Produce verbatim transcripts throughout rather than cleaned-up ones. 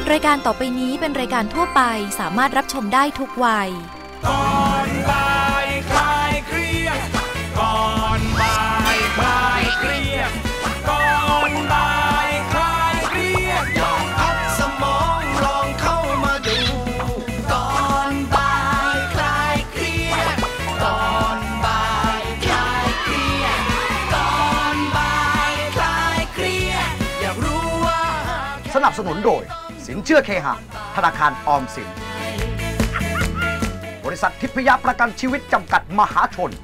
รายการต่อไปนี้เป็นรายการทั่วไปสามารถรับชมได้ทุกวัยก่อนบ่ายคลายเครียดก่อนบ่ายคลายเครียดก่อนบ่ายคลายเครียดลองพักสมองลองเข้ามาดูก่อนบ่ายคลายเครียดก่อนบ่ายคลายเครียดก่อนบ่ายคลายเครียดอยากรู้ว่าสนับสนุนโดยสินเชื่อเคหะธนาคารออมสินบริษัททิพยประกันชีวิตจำกัดมหาชน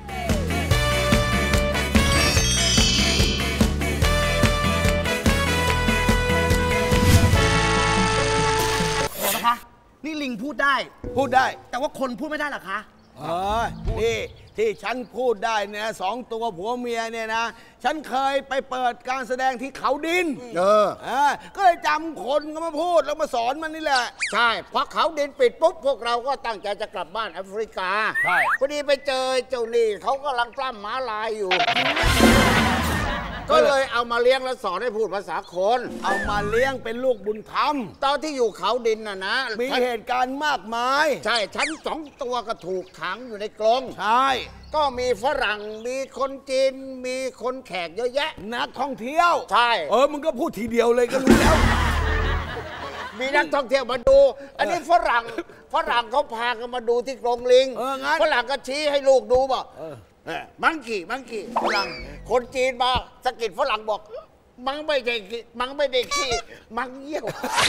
เดี๋ยวนะคะนี่ลิงพูดได้พูดได้แต่ว่าคนพูดไม่ได้หรอคะเออนี่ที่ฉันพูดได้เนี่ยสองตัวผัวเมียเนี่ยนะฉันเคยไปเปิดการแสดงที่เขาดินเออเออก็เลยจำคนก็มาพูดแล้วมาสอนมันนี่แหละใช่เพราะเขาดินปิดปุ๊บพวกเราก็ตั้งใจจะกลับบ้านแอฟริกาใช่พอดีไปเจอเจ้านี่เขากำลังปล้ำม้าลายอยู่ก็เลยเอามาเลี้ยงแล้วสอนให้พูดภาษาคนเอามาเลี้ยงเป็นลูกบุญธรรมตอนที่อยู่เขาดินน่ะนะมีเหตุการณ์มากมายใช่ฉันสองตัวก็ถูกขังอยู่ในกรงใช่ก็มีฝรั่งมีคนจีนมีคนแขกเยอะแยะนักท่องเที่ยวใช่เออมึงก็พูดทีเดียวเลยก็รู้แล้วมีนักท่องเที่ยวมาดูอันนี้ฝรั่งฝรั่งเขาพากันมาดูที่กรงลิงฝรั่งก็ชี้ให้ลูกดูบอกมังกี้มังกี้ฝรั่งคนจีนมาสะกิดฝรั่งบอกมังไม่ได้ขี้มังไม่ได้ขี้มังเยี่ยว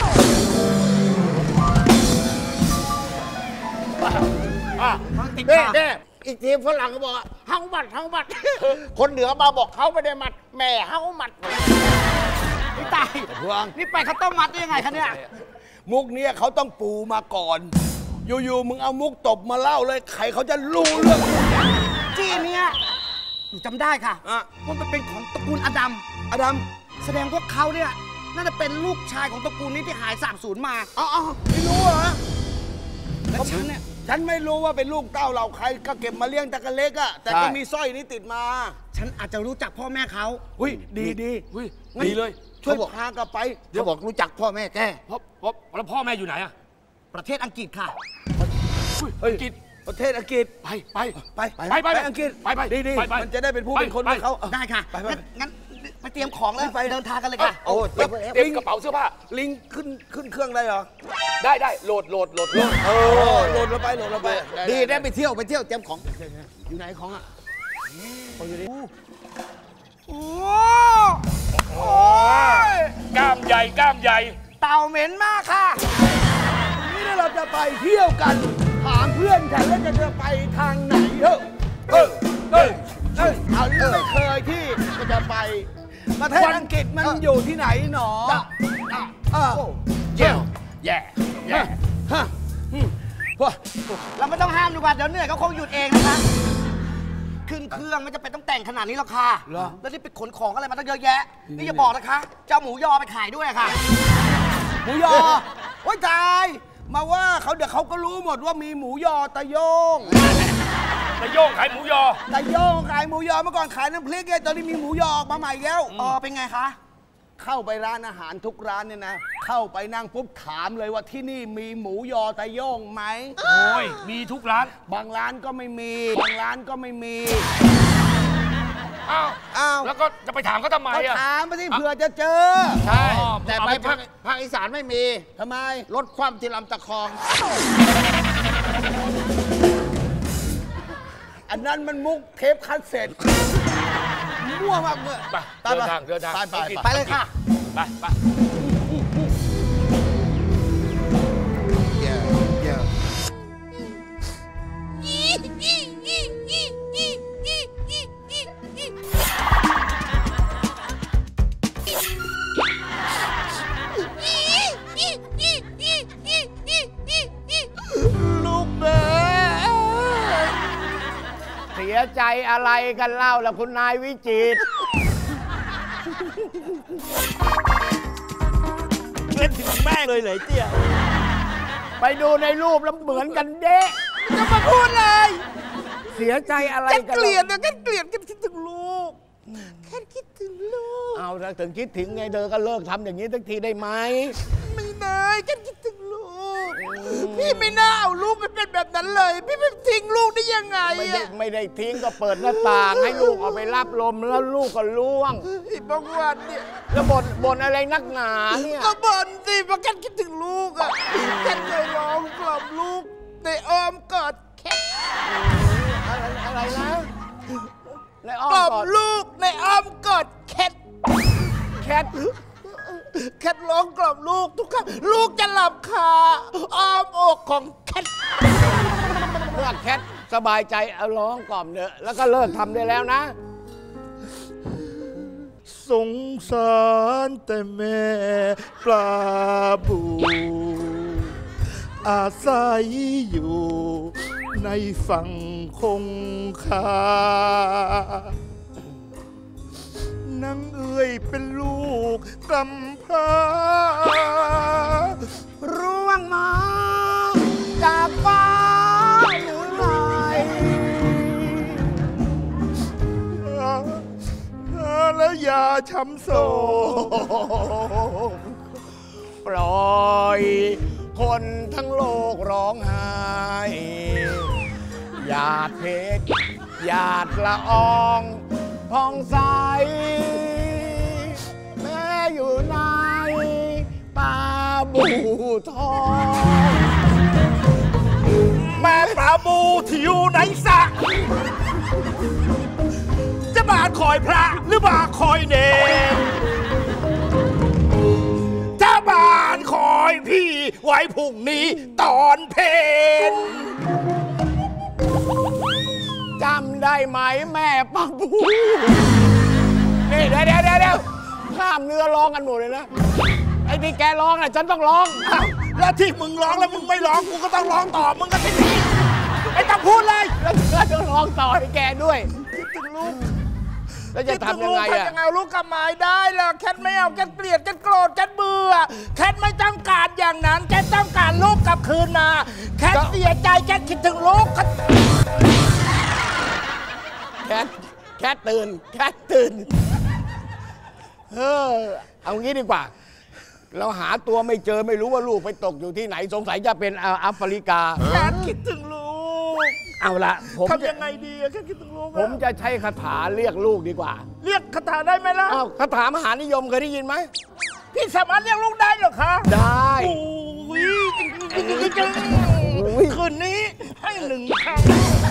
เด้เด้อีกทีฝรั่งก็บอกเฮามัดเฮามัดคนเหนือมาบอกเขาไม่ได้มัดแม่เฮามัดนี่ตายนี่ไปเขาต้องมัดได้ยังไงคะเนี่ยมุกเนี้ยเขาต้องปูมาก่อนอยู่ๆมึงเอามุกตบมาเล่าเลยใครเขาจะรู้เรื่องจี้เนี้ยหนูจำได้ค่ะว่ามันเป็นของตระกูลอดัมอดัมแสดงว่าเขาเนี่ยน่าจะเป็นลูกชายของตระกูลนี้ที่หายสาบสูญมาอ๋อไม่รู้เหรอแล้วฉันเนี่ยฉันไม่รู้ว่าเป็นลูกเต้าเราใครก็เก็บมาเลี้ยงแต่กันเล็กอะแต่ก็มีสร้อยนี้ติดมาฉันอาจจะรู้จักพ่อแม่เขาอุ้ยดีดีอุ้ยดีเลยช่วยพากลับไปเดี๋ยวบอกรู้จักพ่อแม่แกเพราะเพราะแล้วพ่อแม่อยู่ไหนอะประเทศอังกฤษค่ะอังกฤษประเทศอังกฤษไปไปไปไปไปอังกฤษไปไปดีดีมันจะได้เป็นผู้เป็นคนให้เขาได้ค่ะงั้นไปเตรียมของแล้วไปเดินทางกันเลยค่ะโอ้เตรียมกระเป๋าเสื้อผ้าลิงขึ้นขึ้นเครื่องได้เหรอได้ได้โหลดโหลดโหลดโหลดเออโหลดเราไปโหลดเราไปดีได้ไปเที่ยวไปเที่ยวเตรียมของอยู่ไหนของอ่ะอยู่ดิโอ้โหกล้ามใหญ่กล้ามใหญ่เต่าเหม็นมากค่ะนี่เราจะไปเที่ยวกันถามเพื่อนฉันแล้วจะไปทางไหนเถอะเออเออเออเอาที่ไม่เคยที่จะไปประเทศอังกฤษมันอยู่ที่ไหนหนอเออเย่แย่แย่ฮะเราไม่ต้องห้ามดีกว่าเดี๋ยวเหนื่อยเขาคงหยุดเองนะคะขึ้นเครื่องไม่จำเป็นต้องแต่งขนาดนี้หรอกค่ะแล้วนี่ไปขนของอะไรมาตั้งเยอะแยะนี่อย่าบอกนะคะเจ้าหมูยอไปขายด้วยค่ะหมูยอโอ้ยตายมาว่าเขาเดี๋ยวเขาก็รู้หมดว่ามีหมูยอตะโยงตะโยงขายหมูยอตะโยงขายหมูยอเมื่อก่อนขายน้ำพริกไงตอนนี้มีหมูยอมาใหม่แล้วอ๋อเป็นไงคะเข้าไปร้านอาหารทุกร้านเนี่ยนะเข้าไปนั่งปุ๊บถามเลยว่าที่นี่มีหมูยอตะโยงไหมโอ้ยมีทุกร้านบางร้านก็ไม่มีบางร้านก็ไม่มีอ้าวอ้าวแล้วก็จะไปถามเขาทำไมอ่ะถามไปที่เผื่อจะเจอใช่แต่ไปภาคภาคอีสานไม่มีทำไมรถคว่ำที่ลำตะคองอันนั้นมันมุกเทปคัสเซ็ตมั่วมากเลยไปเดินทางเดินทางไปไปเลยค่ะไปไปลูกแม่เสียใจอะไรกันเล่าล่ะคุณนายวิจิตรเล่นถึงแม่เลยเลยเตี้ยไปดูในรูปแล้วเหมือนกันเด้จะมาพูดเลยเสียใจอะไรกันเกลียดนะกันเกลียดกันคิดถึงลูกแค่คิดถึงลูกเอาถ้าถึงคิดถึงไงเธอก็เลิกทำอย่างนี้สักทีได้ไหมไม่เลยฉันคิดถึงลูกพี่ไม่น่าเอาลูกไปเป็นแบบนั้นเลยพี่ไปทิ้งลูกได้ยังไงไม่ได้ไม่ได้ทิ้งก็เปิดหน้าต่างให้ลูกออกไปรับลมแล้วลูกก็ล่วงอีบางวันเนี่ยแล้วบ่นบ่นอะไรนักหนาเนี่ยก็บ่นสิเพราะฉันคิดถึงลูกอ่ะฉันเคยร้องกล่อมลูกในอ้อมกอดแค่อะไรอะไรนะในอ้อมกอดลูกในอ้อมกอดแคทแคทแคทร้องกล่อมลูกทุกครั้งลูกจะหลับคาอ้อมอกของแคทเมื่อแคทสบายใจเอาร้องกล่อมเถอะแล้วก็เลิกทำได้แล้วนะสงสารแต่แม่ปลาบูอาศัยอยู่ในฝั่งคงคานางเอ้ยเป็นลูกกำพร้าร่วงมาจากฟ้าหรือไงแล้วอย่าช้ำโศกปล่อยคนทั้งโลกร้องไห้หยาดเพชรหยาดละอองพองใสแม่อยู่ในปลาบูทองแม่ปลาบูที่อยู่ในสระจะมาคอยพระหรือมาคอยเนรถ้าบ้านคอยพี่ไว้พรุ่งนี้ตอนเพลนจำได้ไหมแม่ปลาบูนี่เดี๋ยวเดี๋ยวเดี๋ยวข้ามเนื้อร้องกันหมดเลยนะไอ้ที่แกร้องน่ะฉันต้องร้องแล้วที่มึงร้องแล้วมึงไม่ร้องกูก็ต้องร้องต่อมึงก็ที่นี่ไอ้ต้องพูดเลยแล้วต้องร้องต่อให้แกด้วยคิดถึงลูกแล้วจะทำยังไงอะยังไงลูกกลับมาได้ล่ะแคทไม่เอาแคทเกลียดแคทโกรธแคทเบื่อแคทไม่ต้องการอย่างนั้นแคทต้องการลูกกลับคืนมาแคทเสียใจแคทคิดถึงลูกแคทแคทตื่นแคทตื่นเออเอางี้ดีกว่าเราหาตัวไม่เจอไม่รู้ว่าลูกไปตกอยู่ที่ไหนสงสัยจะเป็นแอฟริกาแคทคิดถึงลูกเอาละผมทำยังไงดีแคทคิดถึงลูกผมจะใช้คาถาเรียกลูกดีกว่าเรียกคาถาได้ไหมล่ะอ้าวคาถามหานิยมเคยได้ยินไหมพี่สามารถเรียกลูกได้เหรอคะได้โอ้ยจริงจริงจริงคืนนี้ให้หนึ่งครั้ง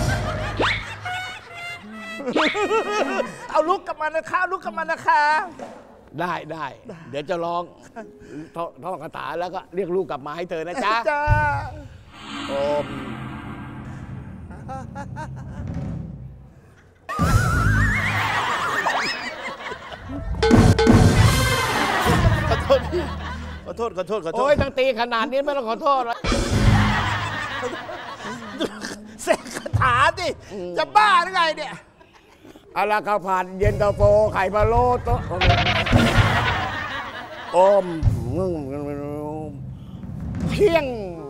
เอาลูกกลับมานะคะลูกกลับมานะคะได้ได้เดี๋ยวจะร้องท่องคาถาแล้วก็เรียกลูกกลับมาให้เธอนะจ๊ะจ้าโอมขอโทษพี่ขอโทษขอโทษขอโทษโอ้ยทั้งตีขนาดนี้ไม่ต้องขอโทษเลยเสกคาถาดิจะบ้าหรือไงเนี่ยอาราคาผ่านเย็นตาโฟไข่พะโล้โต๊ะอมเพียง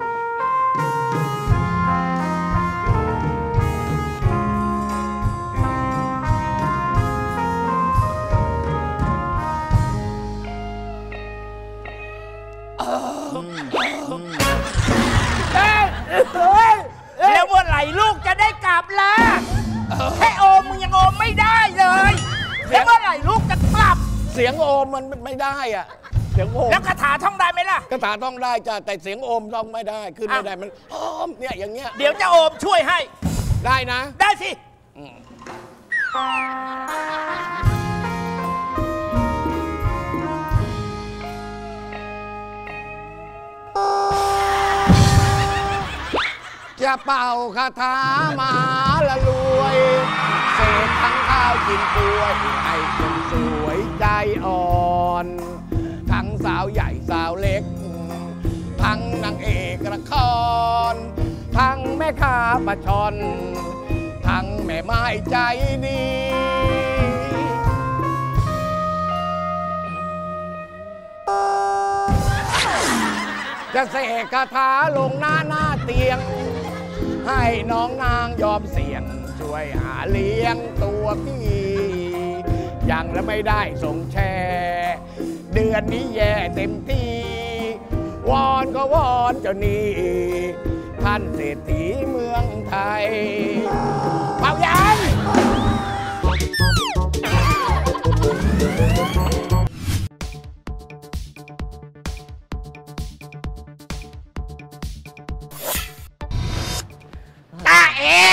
แล้วเมื่อไหร่ลูกจะได้กลับล่ะแค่โอมมึงยังโอมไม่ได้เลยแล้วเมื่อไหร่ลูกจะกลับเสียงโอมมันไม่ได้อ่ะเสียงโอมแล้วคาถาท่องได้ไหมล่ะคาถาท่องได้จ้ะแต่เสียงโอมท่องไม่ได้ขึ้นไม่ได้มันโอมเนี่ยอย่างเงี้ยเดี๋ยวจะโอมช่วยให้ได้นะได้สิจะเป่าคาถามาละรวยเศษทั้งข้าวกินป่วยให้คนสวยใจอ่อนทั้งสาวใหญ่สาวเล็กทั้งนางเอกละครทั้งแม่ค้าปลาช่อนทั้งแม่ไม้ใจดีจะเสกคาถาลงหน้าหน้าเตียงให้น้องนางยอมเสี่ยงช่วยหาเลี้ยงตัวพี่ยังและไม่ได้ส่งแชร์เดือนนี้แย่เต็มที่วอนก็วอนเจ้านี่ท่านเศรษฐีเมืองไทยเป่ายันตาเอ๋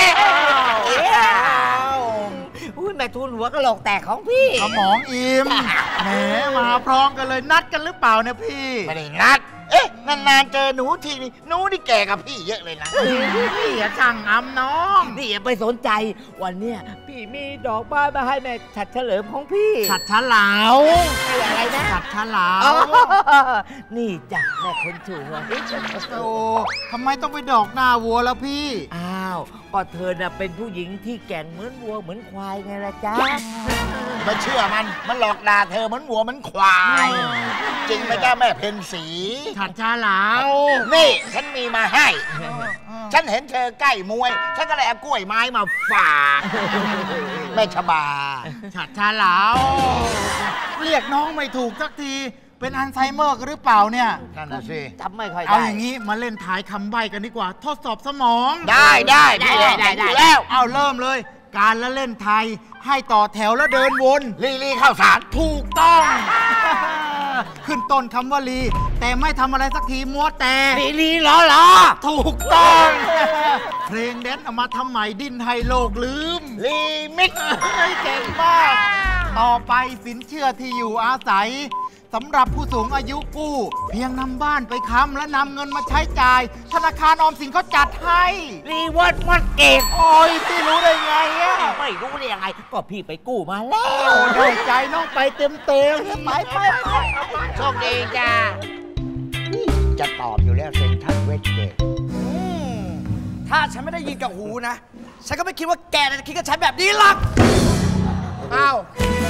อุ้ยแม่ทุนหัวกะโหลกแตกของพี่สมองอิ่มแหมมาพร้อมกันเลยนัดกันหรือเปล่าเนี่ยพี่ไม่ได้นัดเอ๊ะนานๆเจอหนูทีนี่หนูนี่แก่กับพี่เยอะเลยนะพี่อย่าช่างอำน้องพี่อย่าไปสนใจวันเนี้ยพี่มีดอกไม้มาให้แม่ฉัดเฉลิมของพี่ฉัดฉลาวอะไรนะฉัดฉลาวนี่จ้ะแม่คนสวยโอ้ทำไมต้องไปดอกหน้าวัวแล้วพี่อ้าวก็เธอน่ะเป็นผู้หญิงที่แก่งเหมือนวัวเหมือนควายไงล่ะจ๊ะไม่เชื่อมันมันหลอกด่าเธอเหมือนวัวเหมือนควายจริงไหมจ้าแม่เพ็ญศรีฉัดฉลาวนี่ฉันมีมาให้ฉันเห็นเธอใกล้มวยฉันก็เลยเอากล้วยไม้มาฝากแม่ชบาฉัดฉลาวเรียกน้องไม่ถูกสักทีเป็นอัลไซเมอร์กันหรือเปล่าเนี่ยนั่นน่ะสิจำไม่ค่อยได้เอาอย่างนี้มาเล่นถ่ายคำใบ้กันดีกว่าทดสอบสมองได้ได้ได้ได้ได้แล้วเอาเริ่มเลยการละเล่นไทยให้ต่อแถวแล้วเดินวนลีลีเข้าสารถูกต้องขึ้นต้นคำว่าลีแต่ไม่ทำอะไรสักทีมัวแต่ลีลีล้อล้อถูกต้องเพลงแดนเอามาทำใหม่ดิ้นให้โลกลืมลีมิกเก่งมากต่อไปสินเชื่อที่อยู่อาศัยสำหรับผู้สูงอายุกู้เพียงนำบ้านไปค้ำและนำเงินมาใช้จ่ายธนาคารออมสินเขาจัดให้รีเวิร์สมันเก่งโอ้ยพี่รู้ได้ไงอ่ะไม่รู้ได้ยังไงก็พี่ไปกู้มาแล้วได้ใจน้องไปเต็มเต็มไปไปไปโชคดีจ้าจะตอบอยู่แล้วเซ็นทรัลเวสเกตถ้าฉันไม่ได้ยินกับหูนะฉันก็ไม่คิดว่าแกจะคิดกับฉันแบบนี้หรอกอ้าว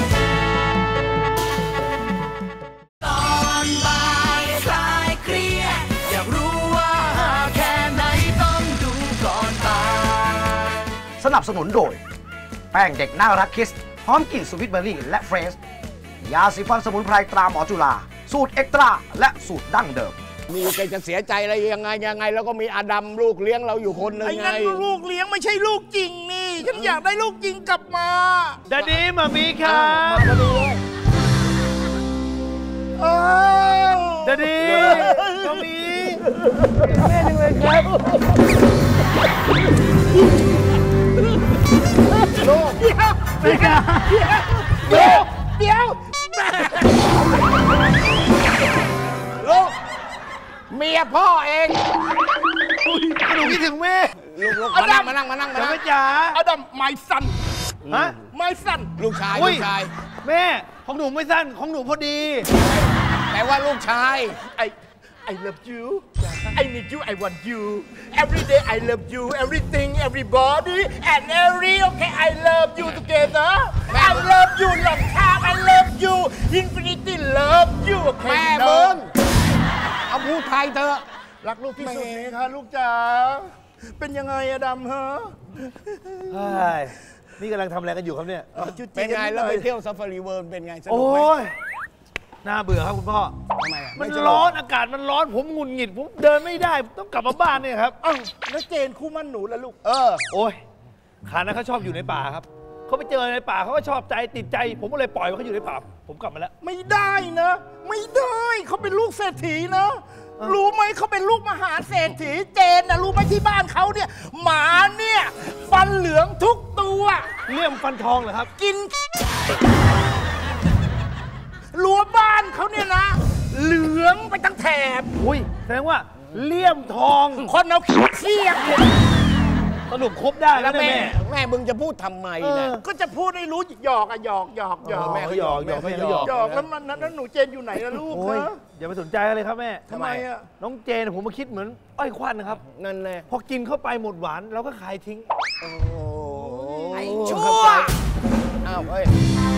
สนับสนุนโดยแป้งเด็กน่ารักคิสหอมกลิ่นสวิตเบอร์รี่และเฟรชยาสีฟันสมุนไพรตราหมอจุฬาสูตรเอ็กตร้าและสูตรดั้งเดิมมีแกจะเสียใจอะไรยังไงยังไงแล้วก็มีอาดัมลูกเลี้ยงเราอยู่คนหนึ่งไงไอ้นั่นลูกเลี้ยงไม่ใช่ลูกจริงนี่ฉันอยากได้ลูกจริงกลับมาดาดีมามีค่ะดาดีมามีแม่จังเลยครับลูกเดี๋ยวเดี๋ยวเดี๋ยวลูกเมียพ่อเองหนูคิดถึงแม่ลูกๆมานั่งมานั่งมานั่งมานั่งจ๋าอดัมไม่สั้นฮะไม่สั้นลูกชายลูกชายแม่ของหนูไม่สั้นของหนูพอดีแต่ว่าลูกชายไอI love you I need you I want you every day I love you everything everybody and every okay I love you together I love you long time I love you infinity love you แม่เบิ้งเอาพูดไทยเถอะรักลูกที่สุดนี่ค่ะลูกจ๋าเป็นยังไงอะดำฮะนี่กำลังทำอะไรกันอยู่ครับเนี่ยเป็นไงแล้วไปเที่ยวซาฟารีเวิร์เป็นไงสนุกไหมน่าเบื่อครับคุณพ่อทำไมมันร้อนอากาศมันร้อนผมหงุดหงิดผมเดินไม่ได้ต้องกลับมาบ้านเนี่ยครับอ้าวแล้วเจนคู่มั่นหนูแล้วลูกเออโอ้ยขานั้นเขาชอบอยู่ในป่าครับเขาไปเจอในป่าเขาก็ชอบใจติดใจผมก็เลยปล่อยเขาอยู่ในป่าผมกลับมาแล้วไม่ได้นะไม่ได้เขาเป็นลูกเศรษฐีนะรู้ไหมเขาเป็นลูกมหาเศรษฐีเจนนะรู้ไหมที่บ้านเขาเนี่ยหมาเนี่ยฟันเหลืองทุกตัวเลี่ยมฟันทองเหรอครับกินรั้วบ้านเขาเนี่ยนะเหลืองไปทั้งแถบอุ้ยแสดงว่าเลี่ยมทองคนเอาเสี้ยงสรุปครบได้แล้วแม่แม่มึงจะพูดทำไมเนี่ยก็จะพูดให้รู้หยอกอะหยอกหยอกหยอกแม่เขาหยอกหยอกเขาหยอกหยอกแล้วมันนั้นหนูเจนอยู่ไหนล่ะลูกนะอย่าไปสนใจเลยครับแม่ทำไมอะน้องเจนผมมาคิดเหมือนอ้อยควันนะครับนั่นแหละพอกินเข้าไปหมดหวานเราก็ขายทิ้งโอ้ไอ้ชั่วอ้าวเฮ้ย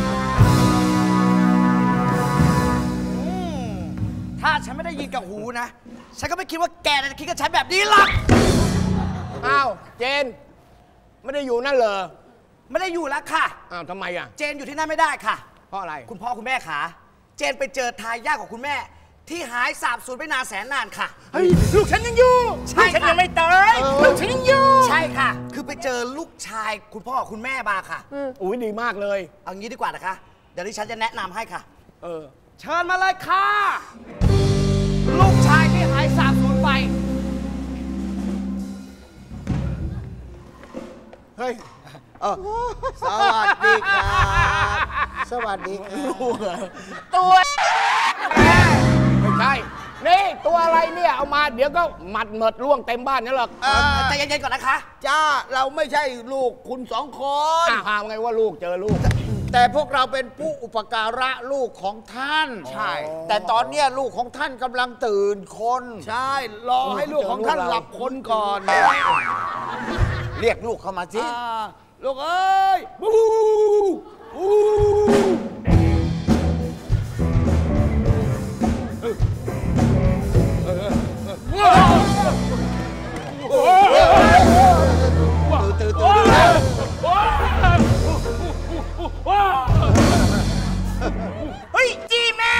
ถ้าฉันไม่ได้ยินกับหูนะฉันก็ไม่คิดว่าแกจะคิดกับฉันแบบนี้หรอกอ้าวเจนไม่ได้อยู่นั่นเหรอไม่ได้อยู่แล้วค่ะอ้าวทำไมอ่ะเจนอยู่ที่นั่นไม่ได้ค่ะเพราะอะไรคุณพ่อคุณแม่ขาเจนไปเจอทายาทของคุณแม่ที่หายสาบสูญไปนานแสนนานค่ะเฮ้ยลูกฉันยังอยู่ใช่ลูกฉันค่ะยังไม่ตายลูกฉันยังอยู่ใช่ค่ะ คือไปเจอลูกชายคุณพ่อคุณแม่มาค่ะอุ้ยดีมากเลยเอางี้ดีกว่านะคะ เดี๋ยวดิฉันจะแนะนำให้ค่ะเออเชิญมาเลยค่ะ ลูกชายที่หายสาบสูญไปเฮ้ยเออสวัสดีครับ สวัสดีครับตัวไม่ใช่ นี่ตัวอะไรเนี่ยเอามาเดี๋ยวก็หมัดเหมิดร่วงเต็มบ้านนี่หรอกเอ่อใจเย็นๆก่อนนะคะจ้าเราไม่ใช่ลูกคุณสองคนอ้าวหาไงว่าลูกเจอลูกแต่พวกเราเป็นผู้อุปการะลูกของท่านใช่แต่ตอนเนี้ยลูกของท่านกำลังตื่นคนใช่รอให้ลูกของท่านหลับคนก่อนเรียกลูกเข้ามาสิอ่าลูกเอ้ยบูบูตื่นตื่นตื่นเฮ้ยจีแม่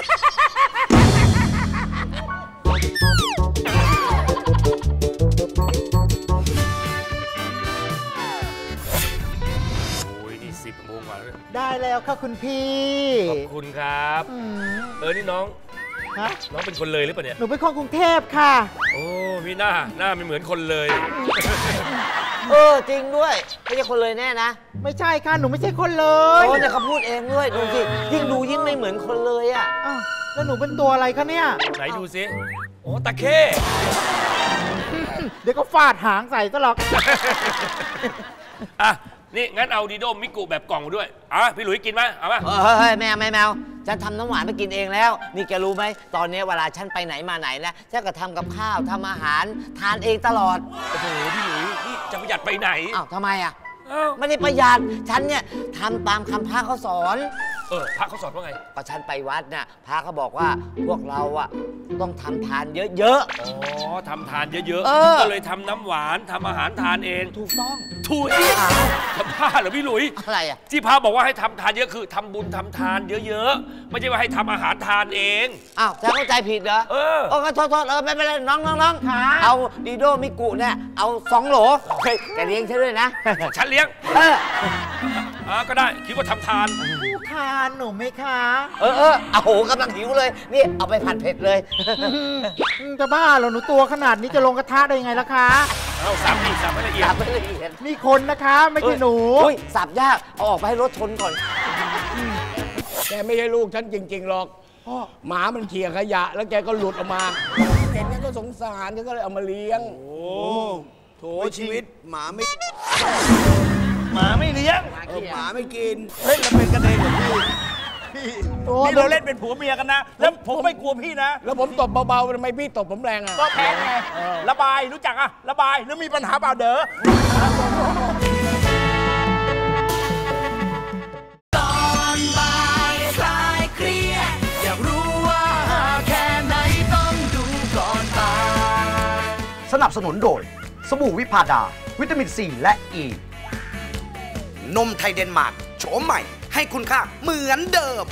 ได้แล้วค่ะคุณพี่ขอบคุณครับ เออ นี่น้องฮะน้องเป็นคนเลยหรือเปล่าเนี่ยหนูเป็นคนกรุงเทพค่ะโอ้มีหน้า หน้าไม่เหมือนคนเลยเออจริงด้วยไม่ใช่คนเลยแน่นะไม่ใช่ค่ะ หนูไม่ใช่คนเลยโอ้เนี่ยเขาพูดเองด้วยดูสิยิ่งดูยิ่งไม่เหมือนคนเลยอ่ะอ้าวแล้วหนูเป็นตัวอะไรคะเนี่ยไหนดูสิ โอ้ตะเข้เดี๋ยวก็ฟาดหางใส่ซะหรอกอ่ะ นี่งั้นเอาดีโดมิกุแบบกล่องด้วยอ่ะพี่หลุยกินไหมเอาไหมเฮ้ยแมวแมวแมวฉันทำน้ำหวานไปกินเองแล้ว นี่แกรู้ไหมตอนนี้เวลาฉันไปไหนมาไหนนะฉันก็ทำกับข้าวทำอาหารทานเองตลอดโอ้โหพี่หลุยนี่จะประหยัดไปไหนอ้าวทำไมอ่ะอ้าวไม่ได้ประหยัดฉันเนี่ยทำตามคำพระเขาสอนเออพระเขาสอนว่าไงก็ฉันไปวัดน่ะพระเขาบอกว่าพวกเราอ่ะต้องทำทานเยอะอ๋อทำทานเยอะเออๆ ก็เลยทำน้ำหวานทำอาหารทานเองๆถูกต้องถูกทำผ้าเหรอพี่หลุยอะไรอ่ะที่พระบอกว่าให้ทำทานเยอะคือทำบุญทำทานเยอะๆ ไม่ใช่ว่าให้ทำอาหารทานเองอ้าวฉันเข้าใจผิดเหรอเออโอ้ก็โทษโทษเออไม่เป็นไรน้องน้องน้องเอาดีโดมิกุเนี่ยเอาสองโหลเฮ้ยแกเลี้ยงฉันด้วยนะฉันเลี้ยงเอออ่าก็ได้คิดว่าทำทานทานหนูไหมคะเออเออโอ้โหกำลังหิวเลย นี่เอาไปผัดเผ็ดเลยจะบ้าเหรอหนูตัวขนาดนี้จะลงกระทะได้ยังไงล่ะคะเอาสับอีกสับให้ละเอียดสับไม่ละเอียดนี่คนนะคะไม่ใช่หนูอุ้ยสับยาก เอาออกไปให้รถชนก่อนแกไม่ใช่ลูกฉันจริง ๆ หรอก หมามันเขี่ยขยะ แล้วแกก็หลุดออกมาเห็นงั้นก็สงสารฉันก็เลยเอามาเลี้ยง โอ้โถชีวิตหมาไม่หมาไม่เลี้ยงเออหมาไม่กินเล่นแล้วเป็นกันเองเหรอพี่พี่นี่เราเล่นเป็นผัวเมียกันนะ แล้วผมไม่กลัวพี่นะแล้วผมตบเบาๆทำไมพี่ตบผมแรงอ่ะก็แพ้ไง ระบายรู้จักอะระบายแล้วมีปัญหาเปล่าเด้อก่อนบ่ายคลายเครียดอยากรู้ว่าแค่ไหนต้องดูก่อนบ่ายสนับสนุนโดย สบู่วิพาดา วิตามินซีและอ e. ีนมไทยเดนมาร์กโฉมใหม่ให้คุณค่าเหมือนเดิม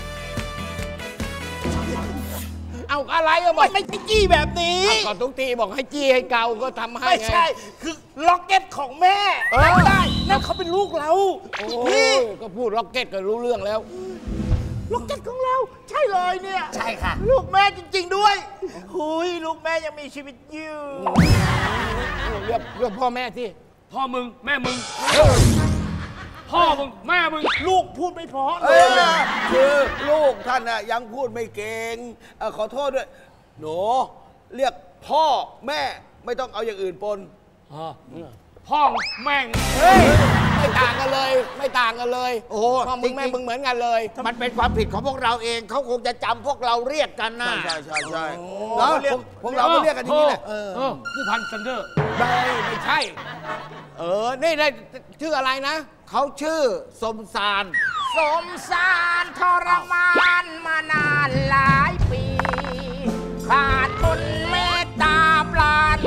เอาอะไรอะบอไม่กไม่ใช่จี้แบบนี้ก่อนทุกทีบอกให้จี้ให้เกาก็ทำให้ไม่ไงใช่ คือล็อกเก็ตของแม่เออจำได้นั่นเขาเป็นลูกเราโอ้พี่ก็พูดล็อกเก็ตก็รู้เรื่องแล้วล็อกเก็ตของเรา ใช่เลยเนี่ยใช่ค่ะลูกแม่จริง ๆ ด้วยหุยลูกแม่ยังมีชีวิตอยู่เรียกเรียกพ่อแม่ที่พ่อมึงแม่มึง พ่อมึงแม่มึงลูกพูดไม่เพราะเลเอย อคือลูกท่านน่ะยังพูดไม่เก่งเอ่อขอโทษด้วยหนูเรียกพ่อแม่ไม่ต้องเอาอย่างอื่นปนพ่อแม่งเฮ้ยไม่ต่างกันเลย ไม่ต่างกันเลยโอ้โหพ่อมึงแม่จริงๆมึงเหมือนกันเลยมันเป็นความผิดของพวกเราเองเขาคงจะจำพวกเราเรียกกันนะใช่ใช่ใช่เนาะพวกพวกเราก็เรียกกันอย่างนี้แหละเออผู้พันซันเดอร์ไม่ไม่ใช่ เออ นี่ได้ชื่ออะไรนะเขาชื่อสมสารสมสารทรมานมานานหลายปี ขาดคนเมตตาปราณ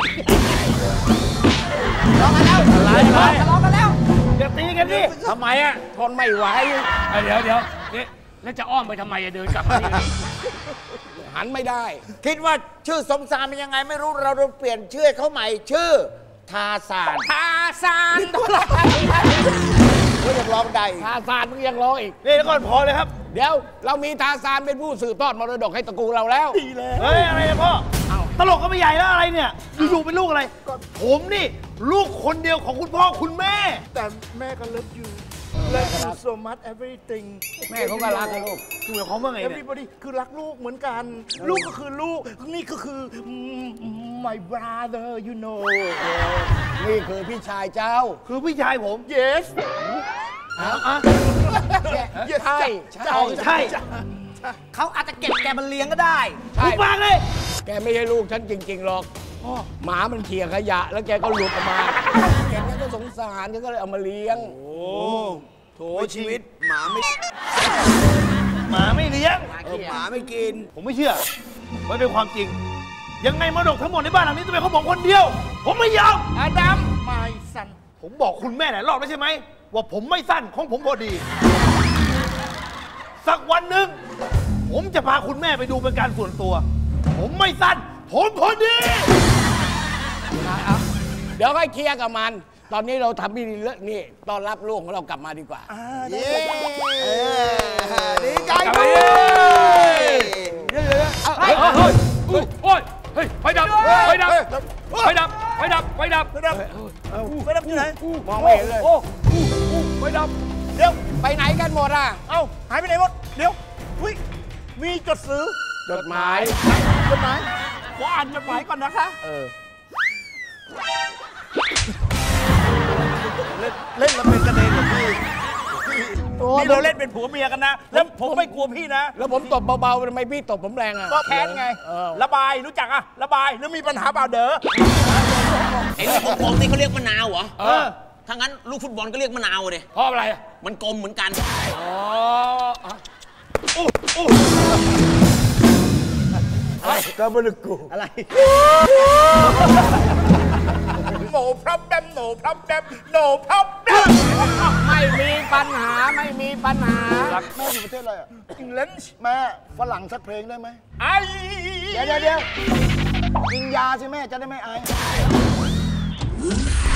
ร้องกันแล้วอะไรอะไรร้องกันแล้วอย่าตีกันดิทำไมอ่ะ ทนไม่ไหวเดี๋ยวเดี๋ยวนี่แล้วจะอ้อมไปทำไมอะเดินกลับมานี่หันไม่ได้คิดว่าชื่อสมสารเป็นยังไงไม่รู้เราเราเปลี่ยนชื่อเขาใหม่ชื่อทาสานทาสานตัวอะไรก็ยังร้องได้ทาซานมึงยังร้องอีกนี่ก่อนพอเลยครับเดี๋ยวเรามีทาซานเป็นผู้สืบทอดมรดกให้ตระกูลเราแล้วดีเลยเฮ้ยอะไรนะพ่อตลกก็ไม่ใหญ่แล้วอะไรเนี่ยอยู่ๆเป็นลูกอะไรผมนี่ลูกคนเดียวของคุณพ่อคุณแม่แต่แม่ก็เลิฟยูเลิฟยู so much everything แม่เขาก็รักนะลูกคือหมายความว่าไงเนี่ย everybody คือรักลูกเหมือนกัน ลูกก็คือลูกนี่ก็คือ my brother you know นี่คือพี่ชายเจ้าคือพี่ชายผม yes อ่ะใช่ใช่ใช่เขาอาจจะเก็บแกมันเลี้ยงก็ได้ใช่ทุกบ้านเลยแกไม่ใช่ลูกฉันจริงๆหรอกหมามันเขี่ยขยะ แล้วแกก็หลุดออกมาแกก็สงสารแกก็เลยเอามาเลี้ยงโอ้โถชีวิตหมาไม่หมาไม่เลี้ยงหมาไม่กินผมไม่เชื่อไม่เป็นความจริงยังไงมรดกทั้งหมดในบ้านหลังนี้จะเป็นของผมคนเดียวผมไม่ยอมอาดัมไม่สั้นผมบอกคุณแม่หลายรอบแล้วใช่ไหมว่าผมไม่สั้นของผมพอดีสักวันหนึ่งผมจะพาคุณแม่ไปดูเป็นการส่วนตัวผมไม่สั้นผมพอดีเดี๋ยวค่อยเคลียร์กับมัน ตอนนี้เราทำพิธีนี่ต้อนรับลูกของเรากลับมาดีกว่าเย้ดีใจด้วยเฮ้ยเฮ้ยเฮ้ยโอ้ยเฮ้ยไฟดับไฟดับไฟดับไฟดับไฟดับไฟดับไฟดับที่ไหนมองไม่เห็นเลยโอ้ไฟดับเดี๋ยวไปไหนกันหมดอ่ะเอ้าหายไปไหนหมดเดี๋ยวอุ้ยมีจดซื้อจดหมายจดหมายขออ่านจดหมายก่อนนะคะเออเล่นเล่นมันเป็นกันเองเหรอพี่นี่เราเล่นเป็นผัวเมียกันนะแล้วผมไม่กลัวพี่นะแล้วผมตบเบาๆทำไมพี่ตบผมแรงอ่ะก็แค้นไงระบายรู้จักอะระบายแล้วมีปัญหาเปล่าเด้อไอ้ลูกของผมนี่เขาเรียกมะนาวเหรอเออถ้างั้นลูกฟุตบอลก็เรียกมะนาวเลยเพราะอะไรมันกลมเหมือนกันอ๋อโอ้อะไรก็ไม่รู้กูอะไรโนพรับแดมโนพรับแดมโนพรับแดมไม่มีปัญหาไม่มีปัญหาแม่อยู่ประเทศอะไรอ่ะอังกฤษแม่ฝรั่งสักเพลงได้ไหมไอเดี๋ยวเดี๋ยวกินยาสิแม่จะได้ไม่ไอ